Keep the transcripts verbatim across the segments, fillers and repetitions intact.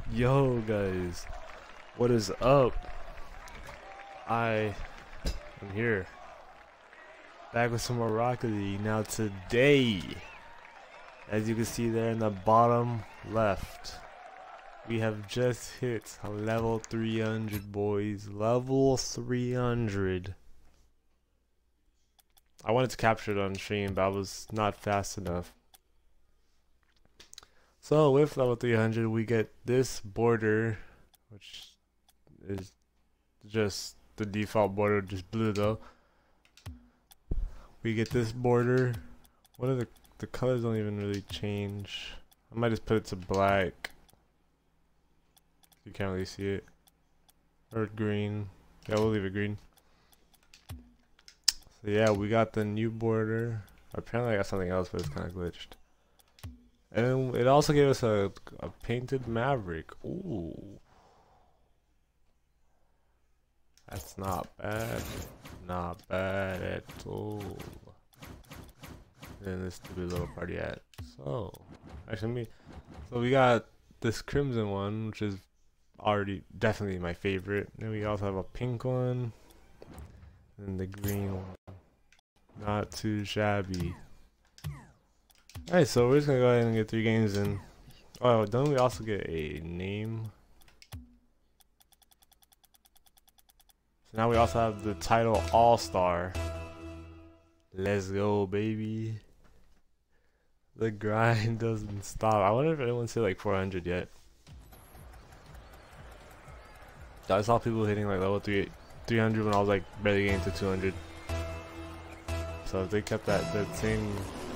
Yo guys, what is up? I am here, back with some more Rocket League. Now today, as you can see there in the bottom left, we have just hit a level three hundred, boys. Level three hundred. I wanted to capture it on stream, but I was not fast enough. So with level three hundred, we get this border, which is just the default border, just blue though. We get this border. What are the the colors? Don't even really change. I might just put it to black. You can't really see it. Or green. Yeah, we'll leave it green. So yeah, we got the new border. Apparently I got something else, but it's kind of glitched. And it also gave us a, a painted Maverick. Ooh. That's not bad. Not bad at all. And this stupid little party hat. So, actually, me. So we got this crimson one, which is already definitely my favorite. Then we also have a pink one. And the green one. Not too shabby. Alright, so we're just gonna go ahead and get three games in. Oh, don't we also get a name? So now we also have the title All-Star. Let's go, baby. The grind doesn't stop. I wonder if anyone's hit like four hundred yet. I saw people hitting like level three, three hundred when I was like barely getting to two hundred. So if they kept that, that same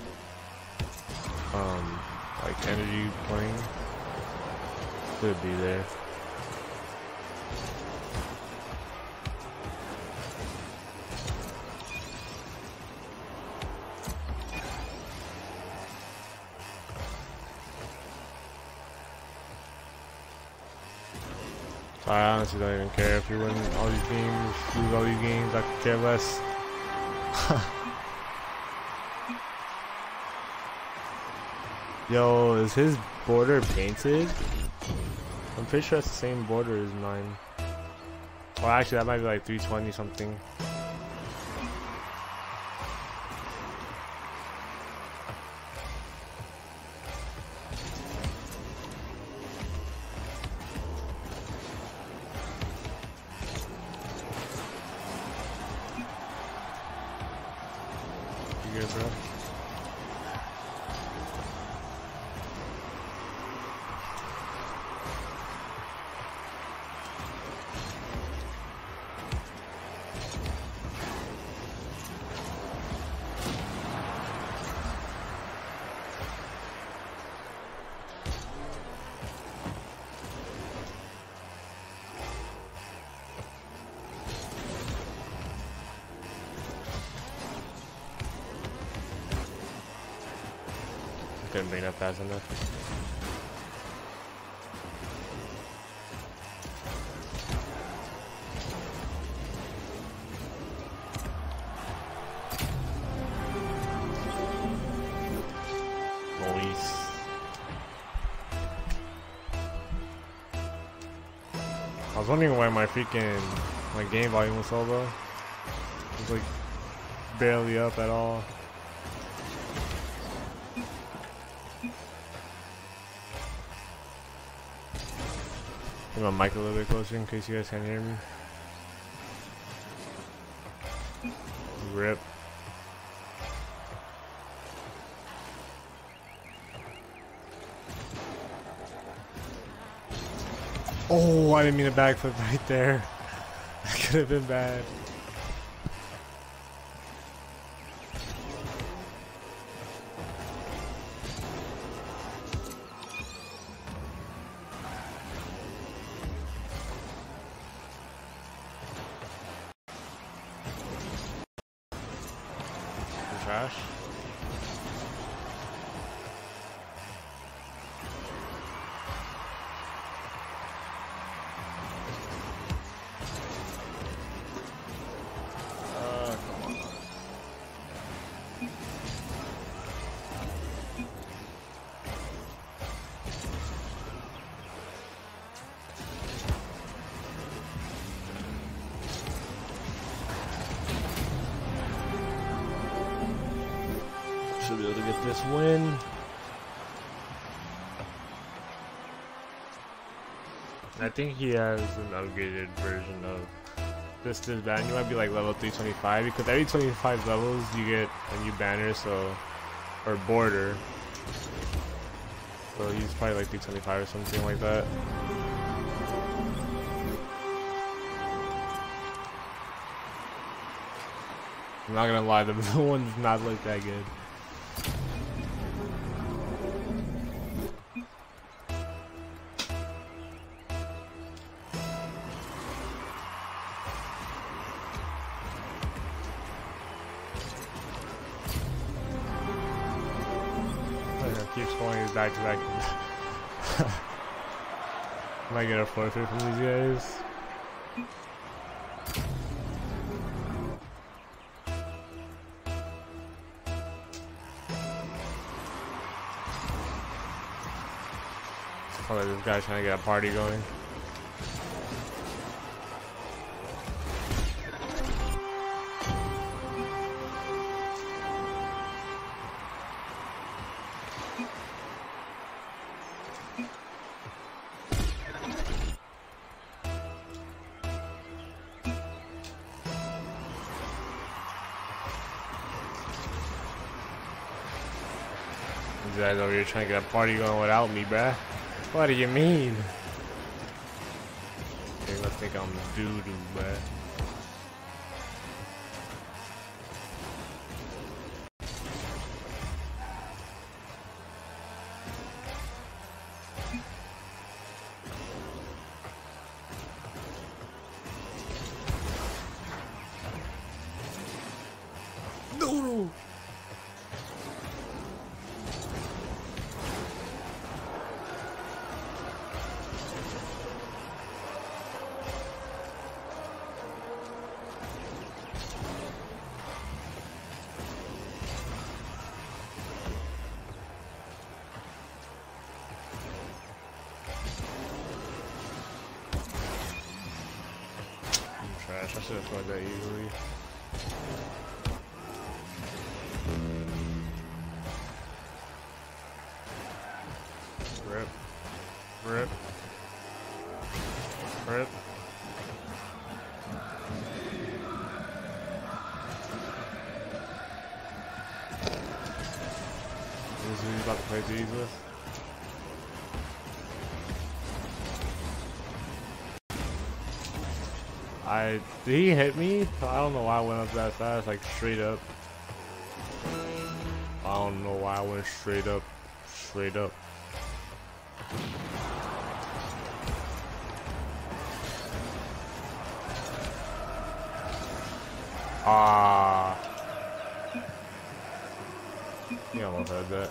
um like energy playing, should be there. I honestly don't even care if you win all these games, lose all these games, I could care less. Yo, is his border painted? I'm pretty sure it's the same border as mine. Well, actually, that might be like three twenty something. You good, bro? Couldn't bring that fast enough. Nice. I was wondering why my freaking my game volume was so low. It was like barely up at all. Put my mic a little bit closer in case you guys can't hear me. Rip. Oh, I didn't mean a backflip right there. That could have been bad. Trash. Uh, come on. be able to get this win. I think he has an upgraded version of this this banner. You might be like level three twenty-five because every twenty-five levels you get a new banner, so or border. So he's probably like three twenty-five or something like that. I'm not gonna lie, the blue one does not look that good. Keep scoring his back to back. Am I gonna forfeit from these guys? Oh, this guy's trying to get a party going. These guys over here trying to get a party going without me, bruh. What do you mean? Okay, let's think I'm doo-doo, bruh. Doo-doo! Trash. I should have scored that easily. Rip. Rip. Rip. This is who he's about to play these with. I did he hit me? I don't know why I went up that fast, like straight up. I don't know why I went straight up, straight up. Ah, you almost had that.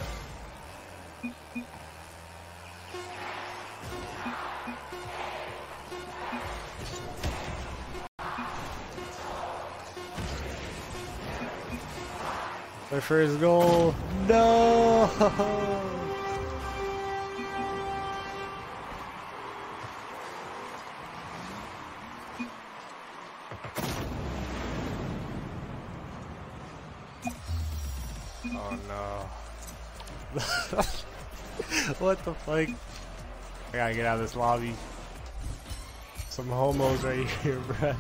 My first goal. No. Oh no. What the fuck? I gotta get out of this lobby. Some homos right here, bruh.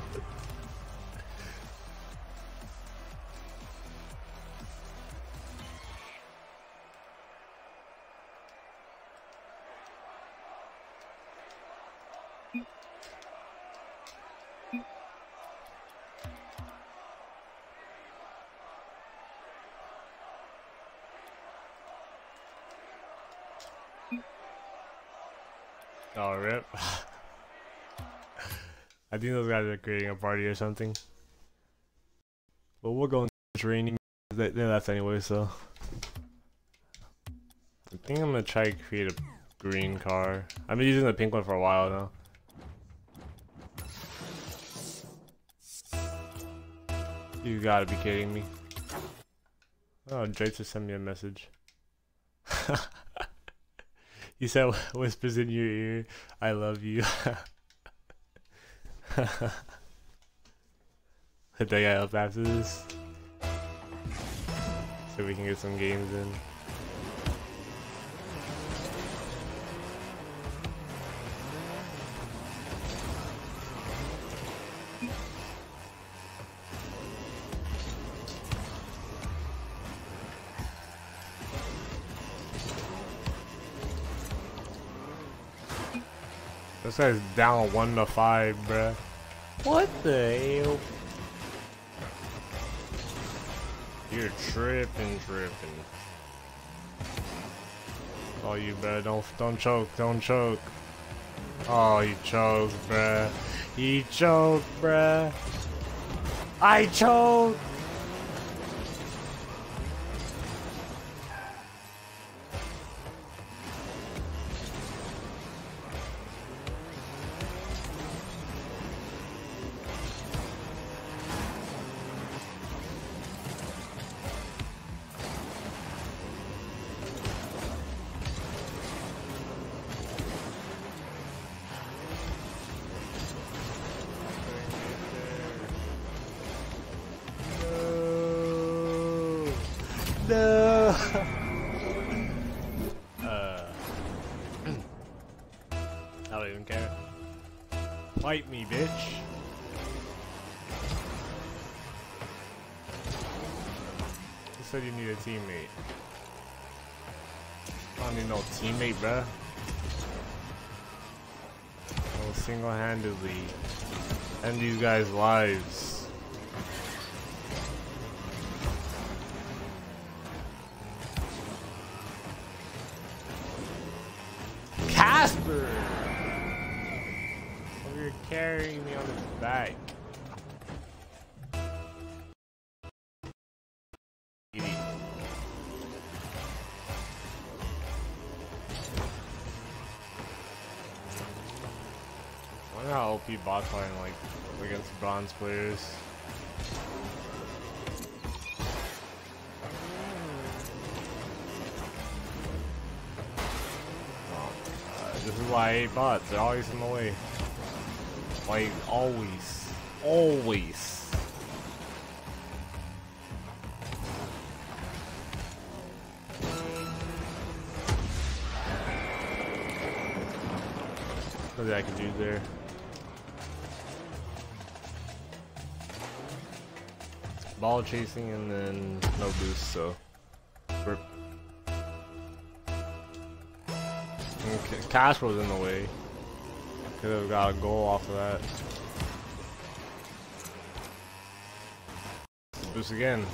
Oh, rip. I think those guys are creating a party or something. But we'll go into training. They, they left anyway, so. I think I'm gonna try to create a green car. I've been using the pink one for a while now. You gotta be kidding me. Oh, Drake just sent me a message. He said, whispers in your ear, I love you. Hit that guy up after this. so we can get some games in. This guy's down one to five, bruh. What the hell? You're tripping, tripping. Oh, you bruh, don't don't choke, don't choke. Oh, you choked, bruh. You choked, bruh. I choked. No. uh, I don't even care. Fight me, bitch. You said you need a teammate. I don't need no teammate, bruh. I'll single-handedly end these guys' lives. Casper! Oh, you're carrying me on his back. Idiot. I wonder how O P bots are in, like against bronze players. This is why I hate bots, they're always in the way. Like, always. Always. Nothing I can do there. Ball chasing and then no boost, so. We're Cash was in the way. Could have got a goal off of that. Boost again.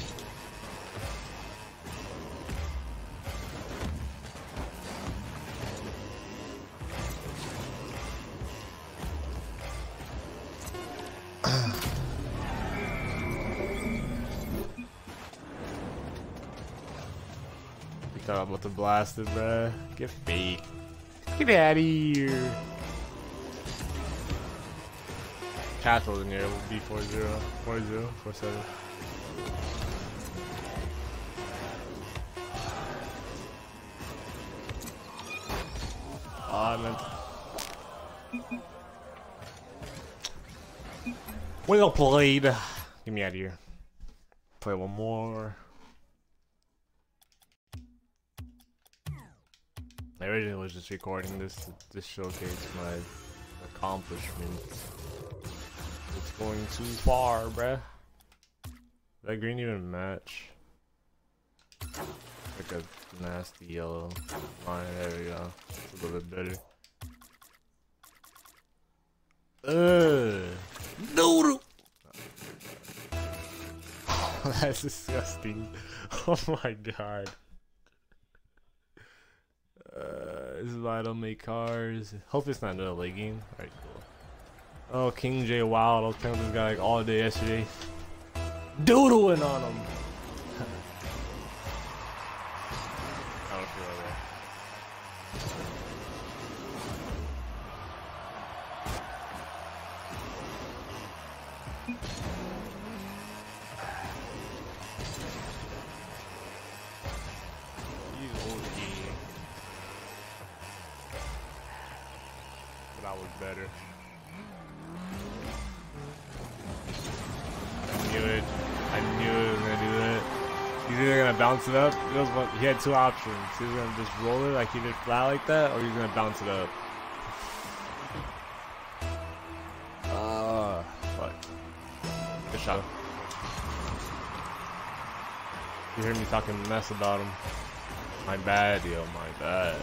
You thought I'm about to blast it, bruh. Get fake. Get out of here. Castle's in here. It will be four zero. four zero. four seven. Oh, I meant. Well played. Get me out of here. Play one more. I originally was just recording this to just showcase my accomplishments. It's going too far, bruh. That green even match? Like a nasty yellow line. There we go. It's a little bit better. Ugh. Noodle. That's disgusting. Oh my god. Uh, this is why I don't make cars. Hope it's not another late game. Alright, cool. Oh, King J Wild. I was playing with this guy like all day yesterday. Doodling on him. I don't feel like He's old game. But I was better. I knew it. I knew it was gonna do that. He's either gonna bounce it up. He, was, he had two options. He's gonna just roll it like he did flat like that, or he's gonna bounce it up. Ah, uh, fuck. Good shot. You heard me talking mess about him. My bad, yo. My bad.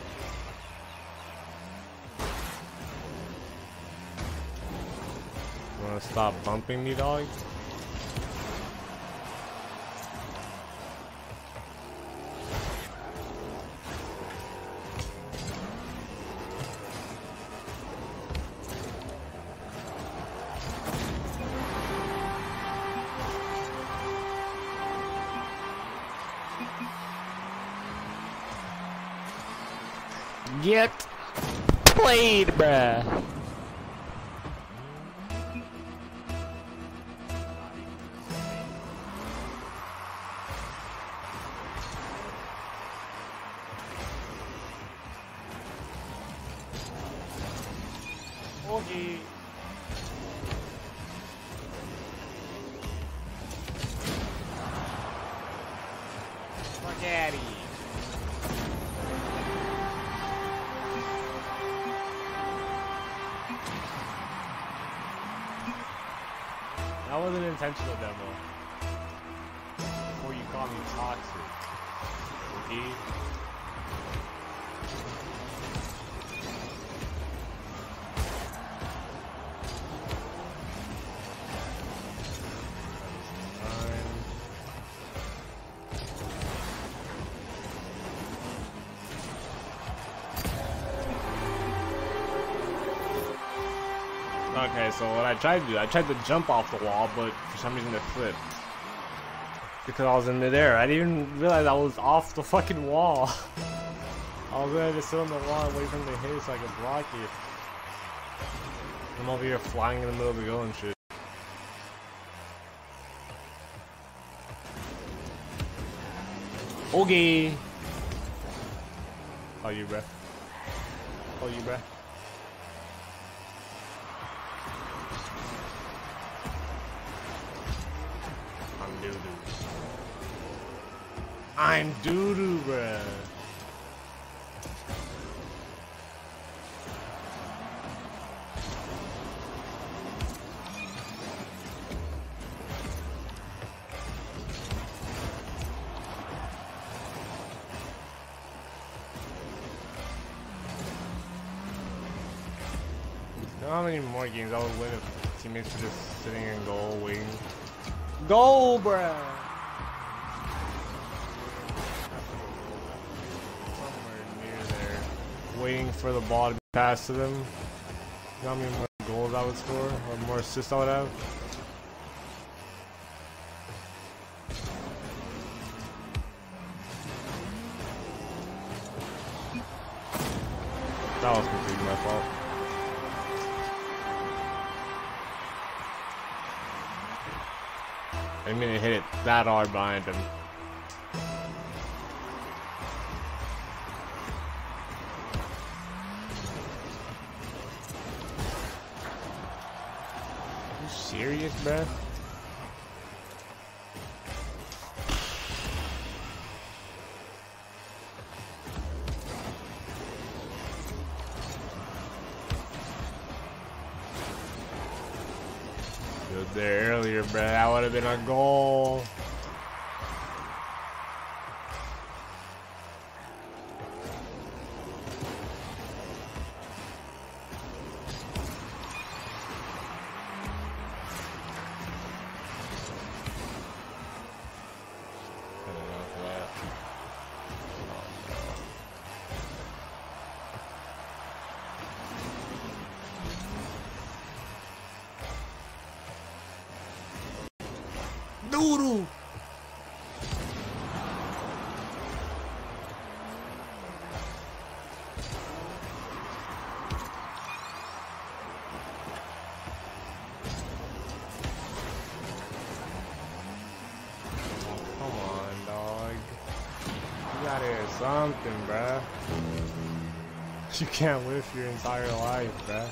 You wanna stop bumping me, dog? Get played, bruh. Okay. Spaghetti. That was an intentional demo. Before you call me toxic. Okay? Okay, so what I tried to do, I tried to jump off the wall, but for some reason it flipped. Because I was in midair. I didn't even realize I was off the fucking wall. I was ready to sit on the wall and wait for him to hit it so I could block it. I'm over here flying in the middle of the goal and shit. Okay. Oh, you, bruh. Oh, you, bruh. I'm doo-doo, bruh. You know how many more games I would win if teammates were just sitting in goal waiting? Goal, bruh! Waiting for the ball to be passed to them. You know how many more goals I would score? Or more assists I would have? That was completely my fault. I didn't mean to hit it that hard behind him. Serious, bruh? Stood there earlier, bruh. That would have been a goal. Doodoo! Come on, dog. You gotta hear something, bruh. You can't live your entire life, bruh.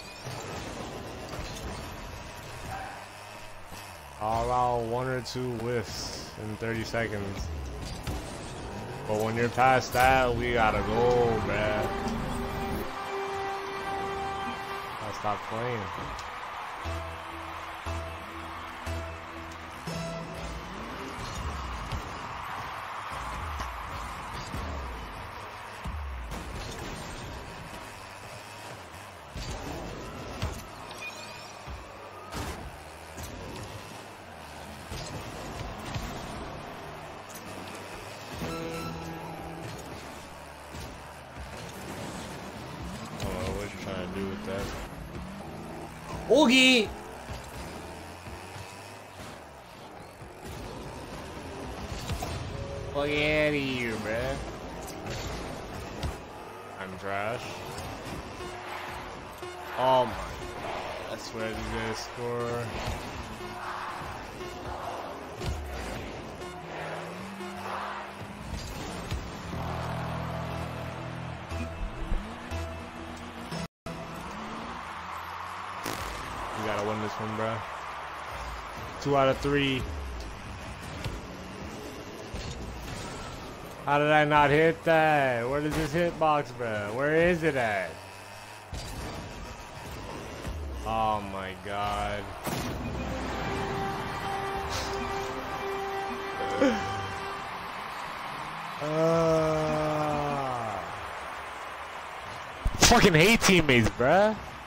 I'll allow one or two whiffs in thirty seconds. But when you're past that, we gotta go, bruh. I'll stop playing. Do with that. Oogie! Fuck out of here, bruh. I'm trash. Oh my god. I swear he's gonna score. We gotta win this one, bro. Two out of three. How did I not hit that? Where is this hitbox, bro? Where is it at? Oh my god. uh... Fucking hate teammates, bruh.